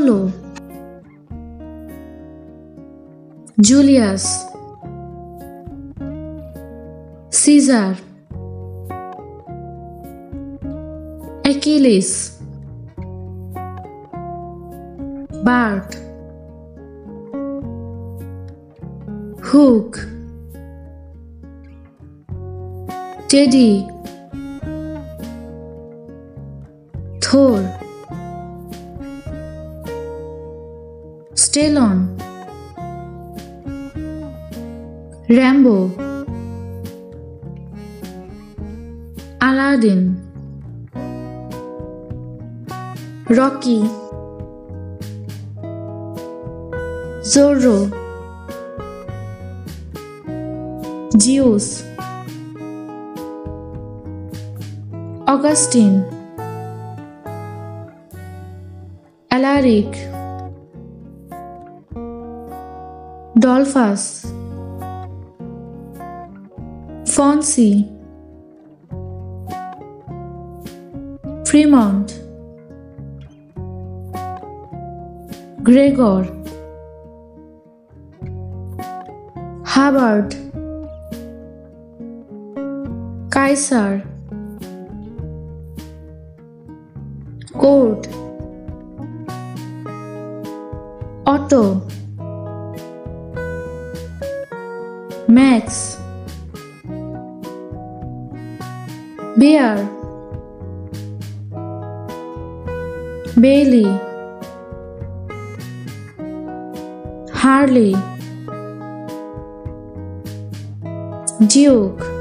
Apollo, Julius, Caesar, Achilles, Bart, Hook, Teddy, Thor, Stallone, Rambo, Aladdin, Rocky, Zorro, Zeus, Augustine, Alaric, Dolphus, Fonzie, Fremont, Gregor, Hubbard, Kaiser, Court, Otto, Max, Bear, Bailey, Harley, Duke,